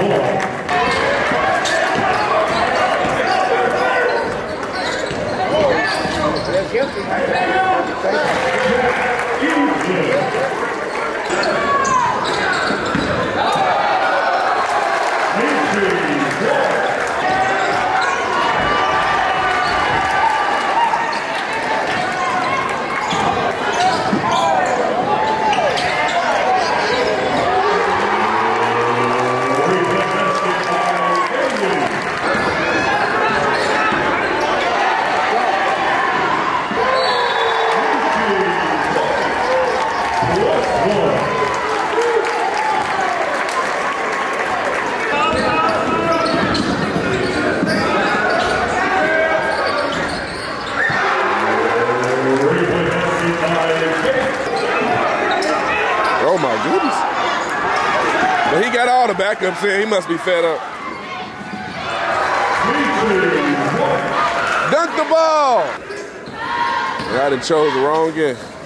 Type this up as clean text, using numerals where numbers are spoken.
Oh my goodness. But he got all the backups in. He must be fed up. Dunk the ball. I done chose the wrong game.